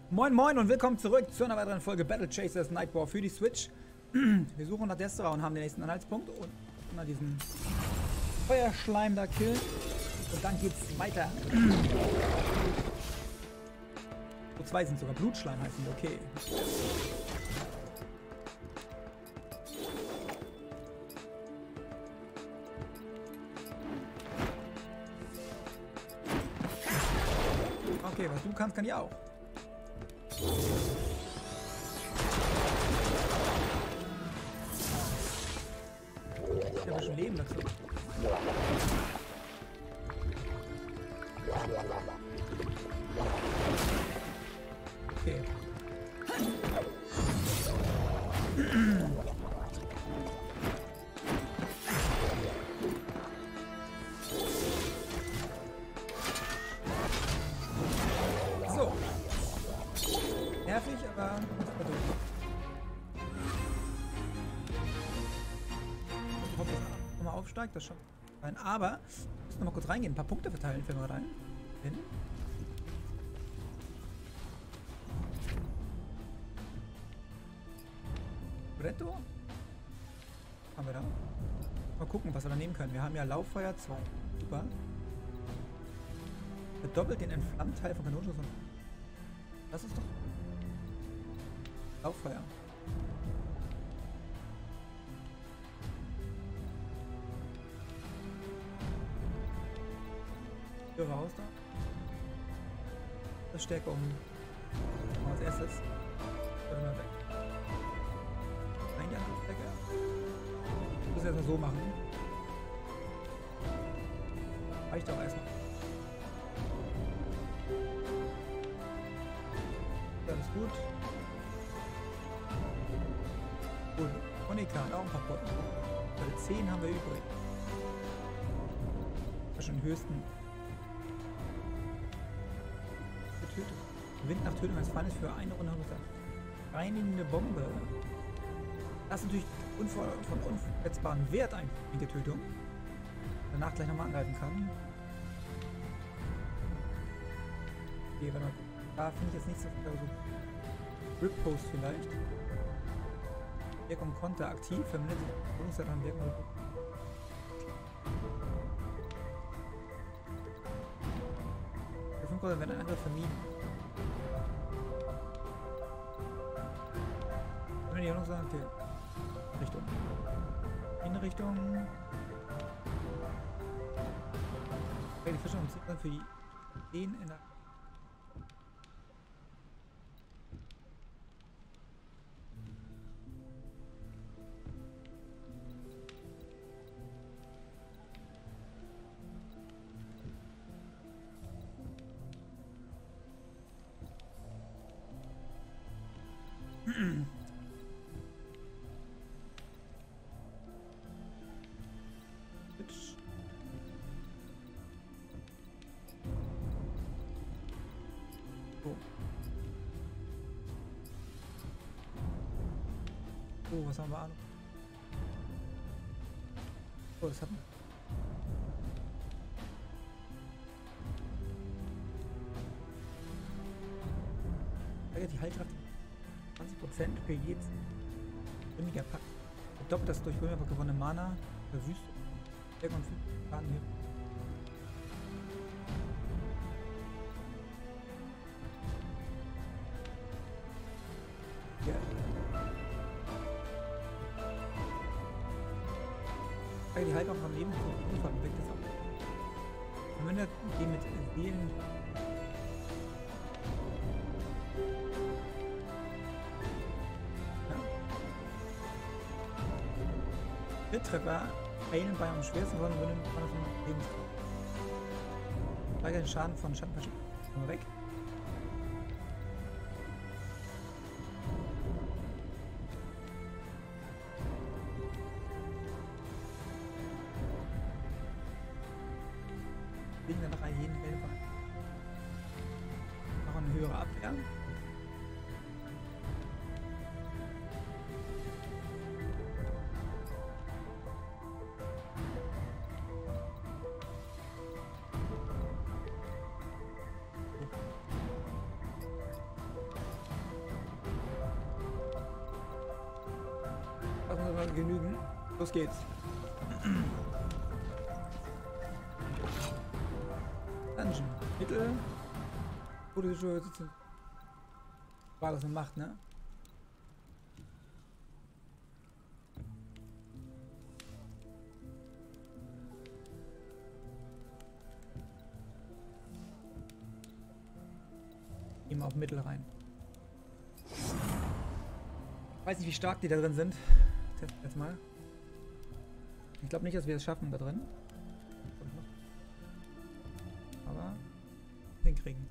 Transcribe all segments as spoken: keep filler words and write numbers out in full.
Moin moin und willkommen zurück zu einer weiteren Folge Battle Chasers Night War für die Switch. Wir suchen nach Destra und haben den nächsten Anhaltspunkt und mal diesen Feuerschleim da killen. Und dann geht's weiter. So zwei sind sogar Blutschleim heißen die, okay. Okay, was du kannst, kann ich auch. Ich habe schon Leben dazu. Okay. So. Nervig, aber muss man durch. Ich hoffe, dass er nochmal aufsteigt, das schon. Aber, wir müssen nochmal kurz reingehen, ein paar Punkte verteilen, fällt mir rein. Hin. Bretto? Haben wir da? Mal gucken, was wir da nehmen können. Wir haben ja Lauffeuer zwei. Super. Verdoppelt den Entflammteil von Kanonschuss. Das ist doch Lauffeuer. Hier raus da. Das Stärke um. Als erstes. Oder mal weg. Nein, die andere Stärke. Ich muss erstmal so machen. Reicht auch erstmal. Das ist gut. Cool. Unikan, auch ein paar Potten. Weil zehn haben wir übrig. Das ist schon den höchsten. Tötung. Wind nach Tötung als Feind ist für eine Runde reinigende Bombe. Das ist natürlich unver von unverletzbaren Wert eigentlich, die Tötung. Danach gleich nochmal angreifen kann. Okay, wenn man, da finde ich jetzt nicht so viel. Also Rip Post vielleicht. Wirkung Konter aktiv, vermindert die Wirkungszeit an Wirkung. Für fünf werden ein Angriff vermieden. Wenn die Ordnung sagen, okay. Richtung. In Richtung. Okay, die Fische und Ziel dann für die den in der. Oh, was haben wir an? Oh, das hat man. Die Heilkraft zwanzig Prozent für jedes weniger Pack. Verdoppelt das durch Römer gewonnene Mana für Wüste. Und Schaden hier. Die Heilkraft am Leben Unfall bewegt das auch. Vermindert die mit Seelen. Ja. Crit-Treffer heilen bei einem schwersten Wollen würden von der Lebenskraft. Steigert den Schaden von Schattenverschiebung. Mal weg. Wegen der nach jeden Helfer. Noch eine höhere Abwehr. aber genügen. Los geht's. Dungeon. Mittel. Wurde schon sitzen. War das eine Macht, ne? Immer auf Mittel rein. Ich weiß nicht, wie stark die da drin sind. Testen jetzt mal. Ich glaube nicht, dass wir es schaffen da drin. Aber hinkriegen.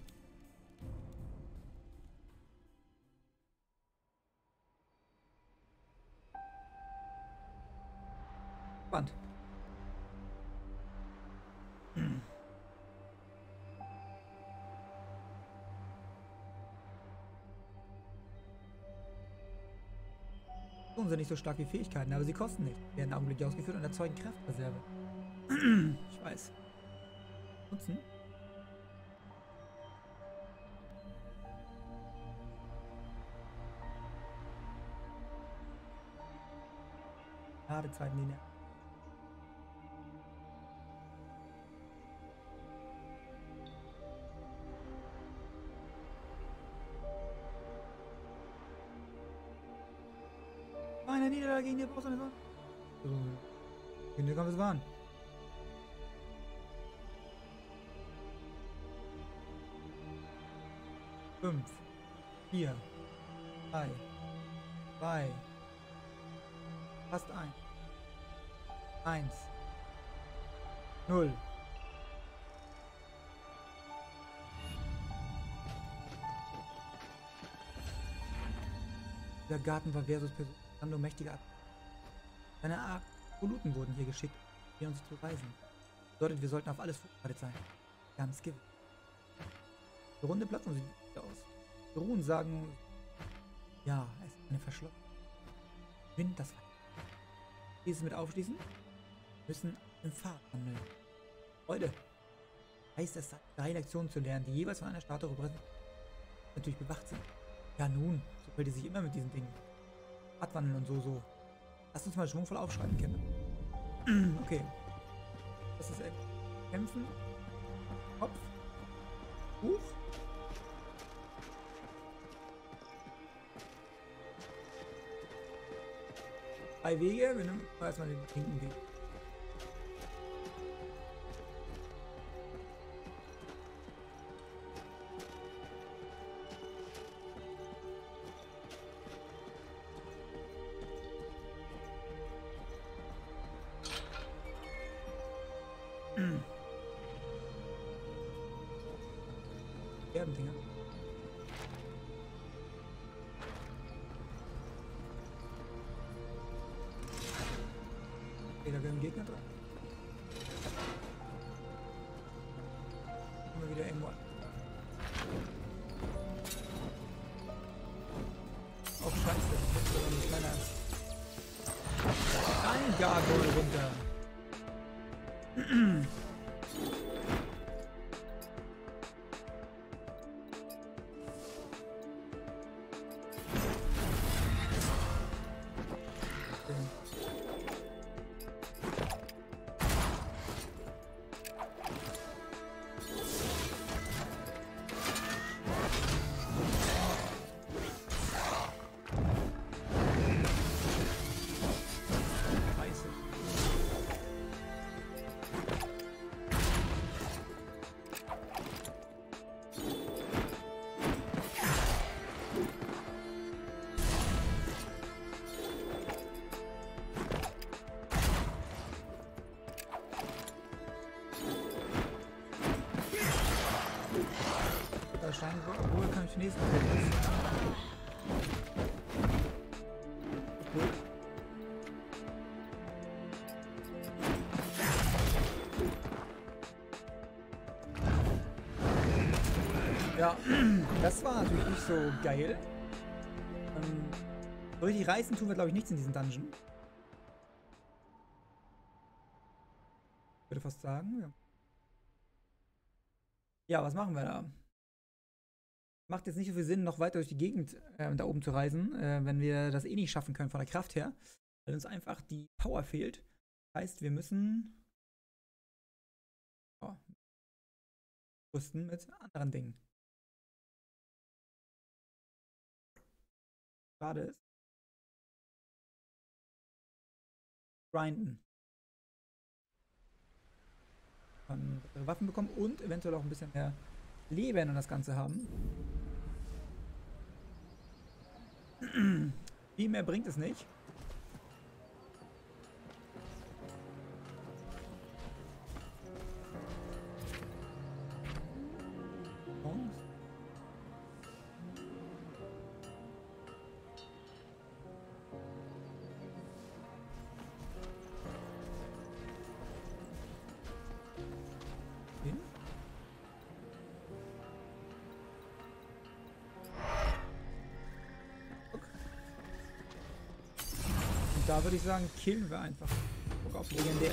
Spannend. Sind nicht so stark wie Fähigkeiten, aber sie kosten nicht. Werden augenblicklich ausgeführt und erzeugen Kraftreserve. Ich weiß. Nutzen. Ladezeiten, die eine Niederlage gegen die Brust. Kinder kann es waren. Fünf, vier, drei, zwei, fast ein, eins, null. Der Garten war versus Person. Nur mächtige Ab. Seine Absoluten wurden hier geschickt, um uns zu reisen. Das bedeutet, wir sollten auf alles vorbereitet sein. Ganz gewiss. Die runde Plattform sieht gut aus. Die Runen sagen, ja, es ist eine Verschlossung. Wind das Weiter. Dieses mit aufschließen, müssen im Pfad handeln. Freude. Heißt es, drei Lektionen zu lernen, die jeweils von einer Statue repräsentiert, natürlich bewacht sind. Ja nun, so fällt es sich immer mit diesen Dingen. Abwandeln und so, so. Lass uns mal schwungvoll aufschreiben, Kinder. Okay. Das ist Kämpfen. Kopf. Buch. Drei Wege. Wir nehmen erstmal den linken Weg. Dinger. Okay, da werden Gegner dran. Immer wieder irgendwo an. Oh Scheiße, das ist aber nicht meiner. Ein Gargoyle runter. Obwohl kann ich den nächsten Gut. Ja, das war natürlich nicht so geil. Ähm, so richtig reißen tun wir, glaube ich, nichts in diesem Dungeon. Ich würde fast sagen. Ja, ja, was machen wir da? Macht jetzt nicht so viel Sinn, noch weiter durch die Gegend äh, da oben zu reisen, äh, wenn wir das eh nicht schaffen können von der Kraft her. Weil uns einfach die Power fehlt. Das heißt, wir müssen oh, rüsten mit anderen Dingen. Gerade ist grinden. Dann Waffen bekommen und eventuell auch ein bisschen mehr Leben und das Ganze haben. Viel mehr bringt es nicht. Da würde ich sagen, killen wir einfach. Guck auf legendär.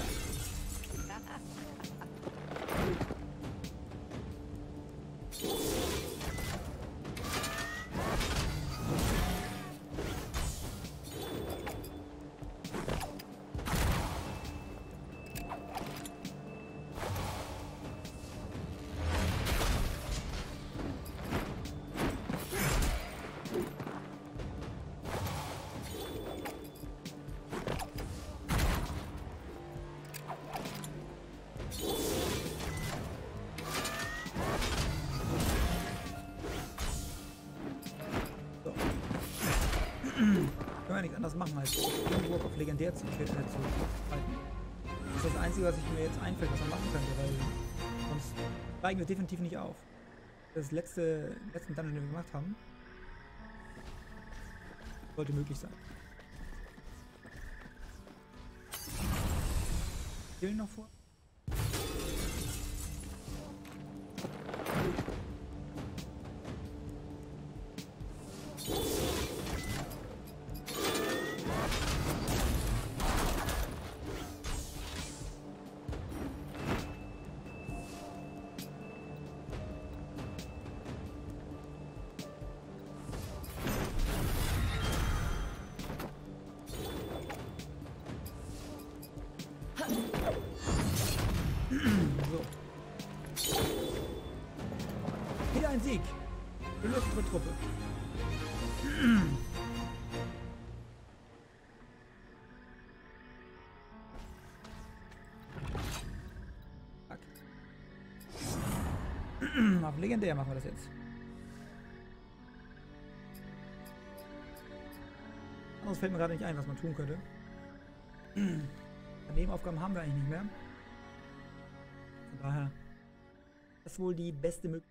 Können wir nichts anderes machen, als irgendwo auf legendär zu halten. Das ist das Einzige, was ich mir jetzt einfällt, was man machen könnte, weil sonst steigen wir definitiv nicht auf. Das letzte, letzten Dungeon, den wir gemacht haben, sollte möglich sein. Killen noch vor? Wieder ein Sieg. Gelöst unsere Truppe. Auf legendär machen wir das jetzt. Anderes fällt mir gerade nicht ein, was man tun könnte. Nebenaufgaben haben wir eigentlich nicht mehr. Von daher, das ist wohl die beste Möglichkeit.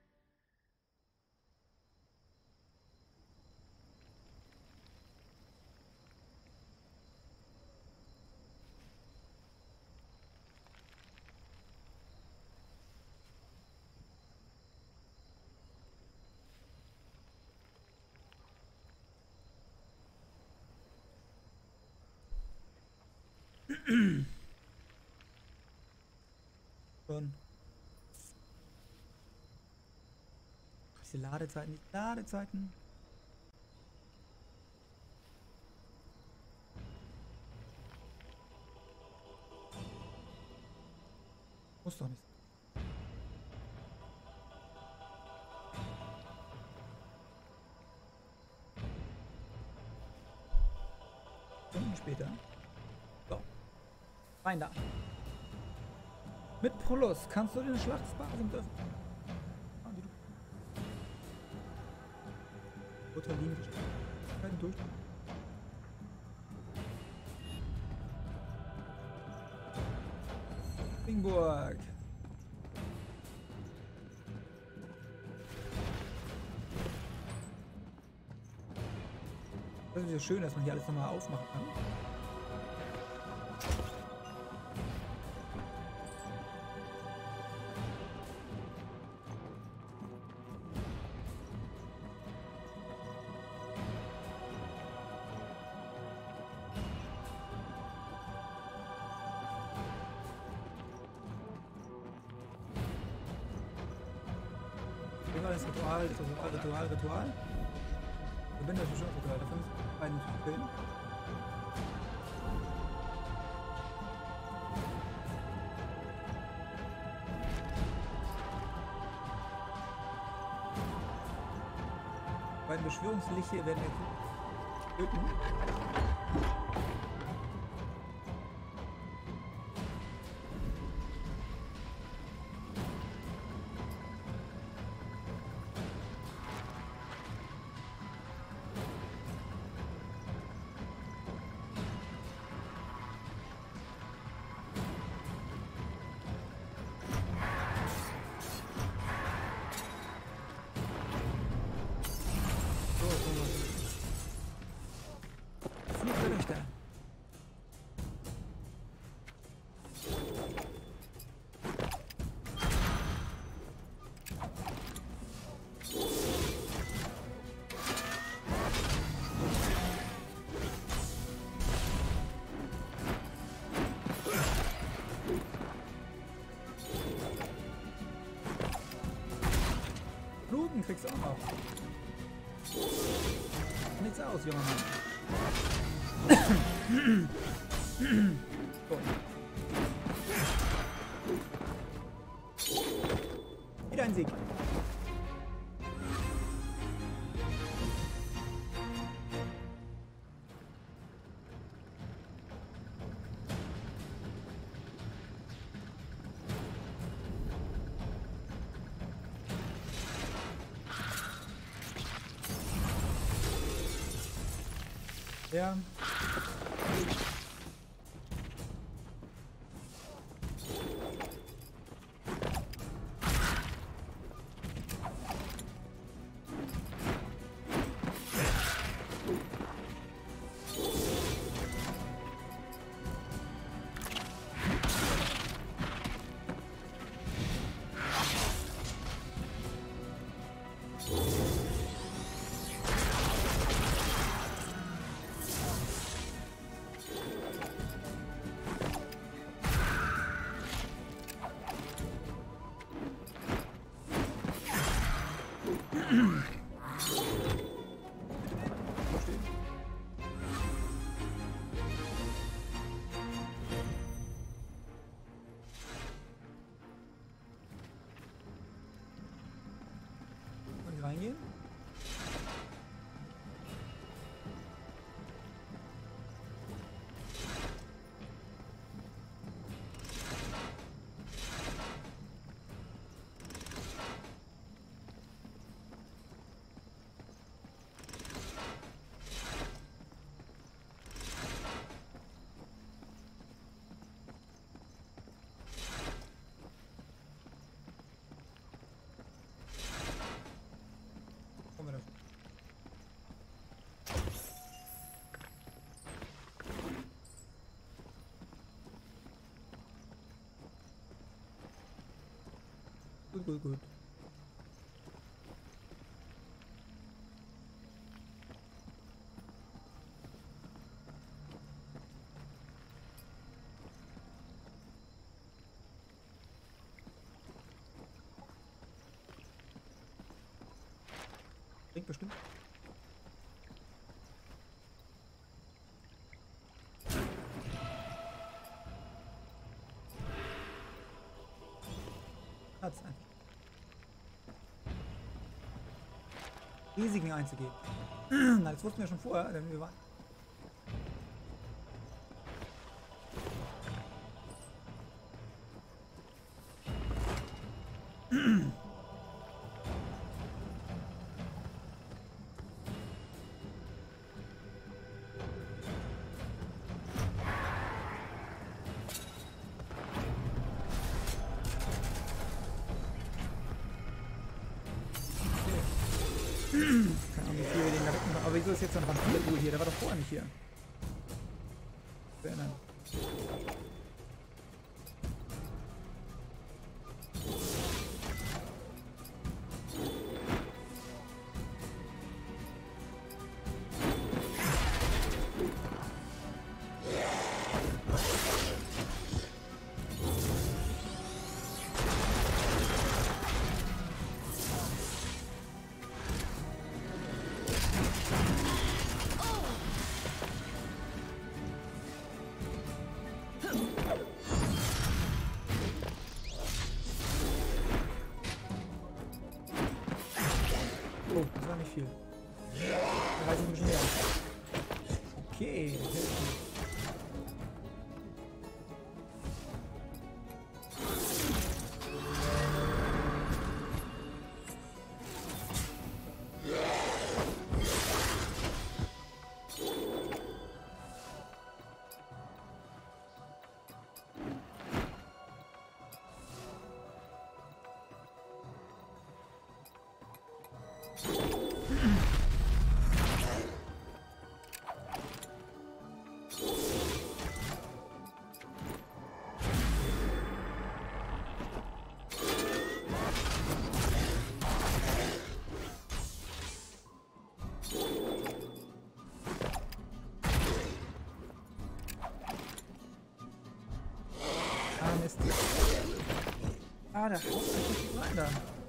Schon. Diese Ladezeiten, die Ladezeiten. Muss doch nicht. Stunden später. So. Rein da. Mit Prolus kannst du den Schlachtsbasen öffnen. Unterliegen durch. Ringburg. Das ist ja schön, dass man hier alles nochmal aufmachen kann. Das Ritual, das Ritual, Ritual, Ritual. Ich bin das schon Ritual, dafür müssen wir beiden killen. beiden Beschwörungsliche werden wir töten. Blumen kriegst du auch noch. Nichts aus, junger Mann. So. Wieder ein Sieg. Ja. Reingehen. Gut, gut, gut. Bringt bestimmt. Hat's einfach. Risiken einzugehen. Na, das wussten wir schon vorher, denn wir waren. Keine Ahnung, wie viel wir den da wegmachen. Aber wieso ist jetzt so ein Vampir-Ghoul hier? Der war doch vorher nicht hier. Sehr nein. Oh, das war nicht viel. Ah, Mist. Ah, der haut einfach rein da.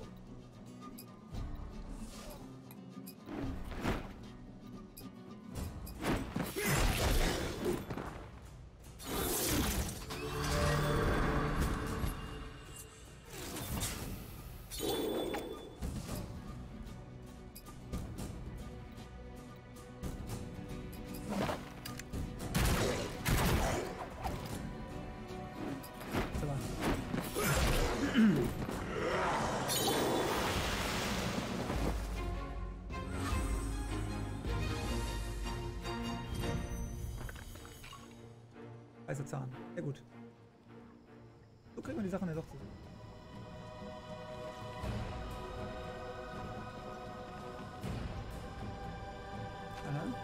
Weißer Zahn. Sehr gut. So kriegt man die Sachen ja doch zusammen. Aha.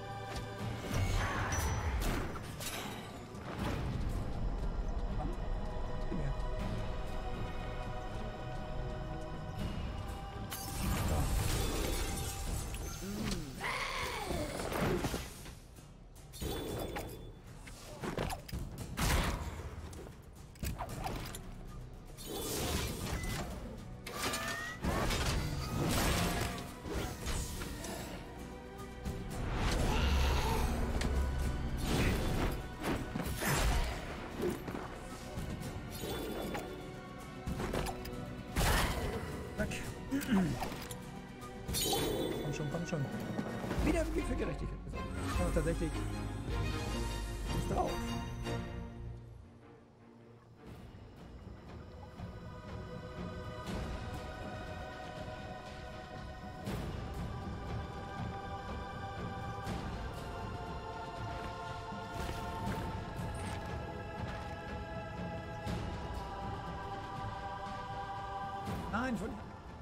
Komm schon, komm schon. Wieder für Gerechtigkeit gesagt. Aber tatsächlich ist drauf. Nein, von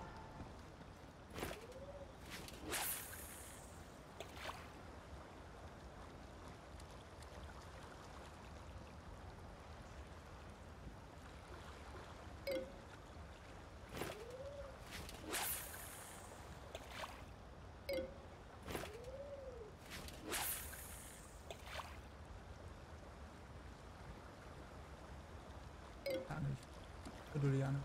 gar nicht. Juliane.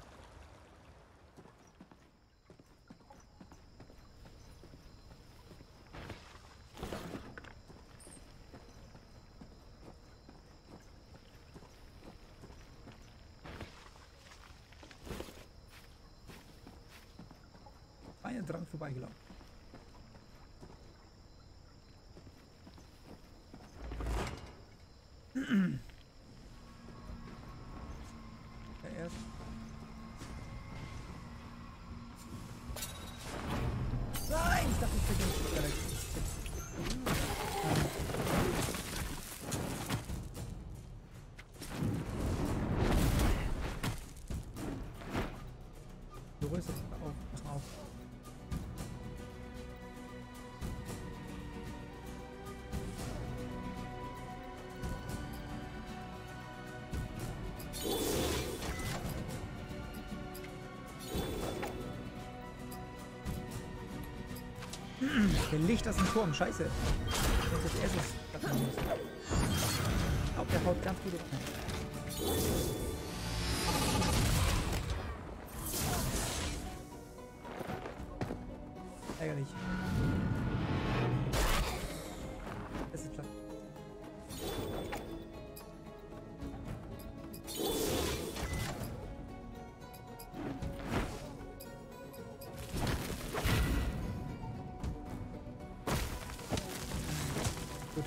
Einen dran vorbeigelaufen. Der erst. Nein, ich dachte, ich kriege den direkt. Du rüstest auf, pass mal auf. Der Licht aus dem Turm, scheiße. Das ist das erste, was man muss. Ich glaube, der haut ganz gut rein. Ärgerlich. Es ist platt. Gut.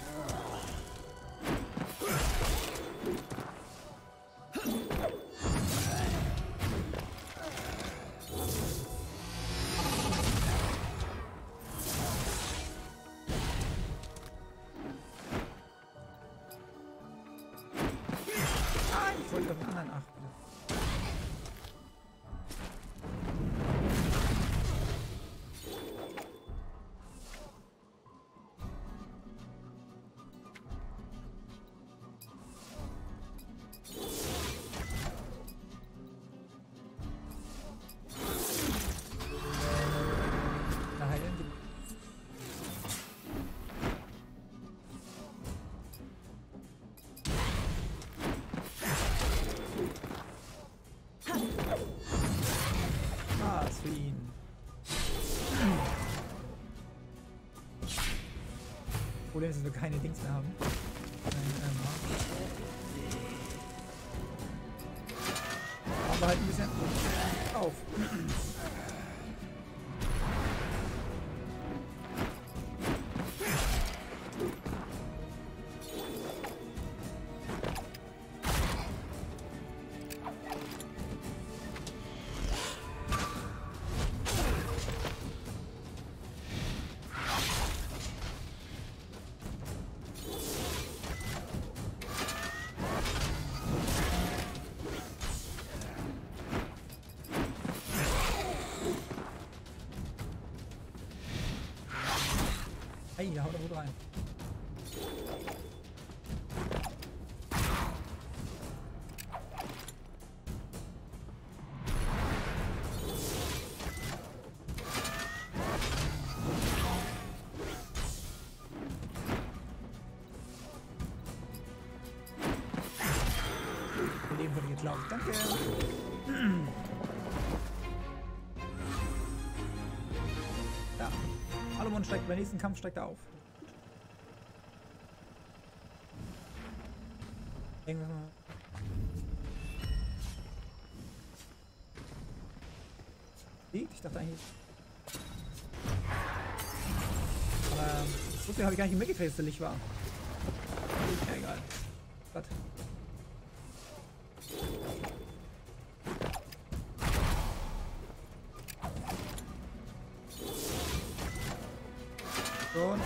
Problem ist, dass wir keine Dings mehr haben. Kein, ähm, aber halt ein bisschen auf. Hey, da haut er gut rein. Mein Leben wurde geklaut. Danke. Ja. Salomon steigt beim nächsten Kampf steigt er auf. Irgendwas mal. Ich dachte eigentlich. Aber so viel habe ich gar nicht mitgekriegt, dass der Licht war. Ja, egal. Gott. Schon.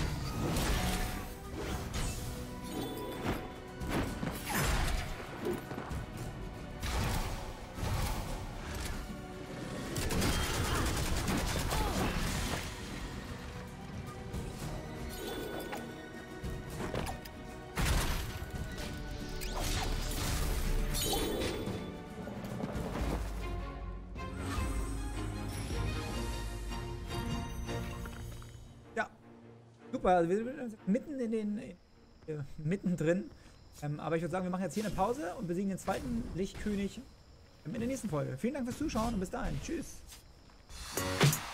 Super, also wir sind mitten in den, äh, mittendrin. Ähm, aber ich würde sagen, wir machen jetzt hier eine Pause und besiegen den zweiten Lichtkönig in der nächsten Folge. Vielen Dank fürs Zuschauen und bis dahin. Tschüss.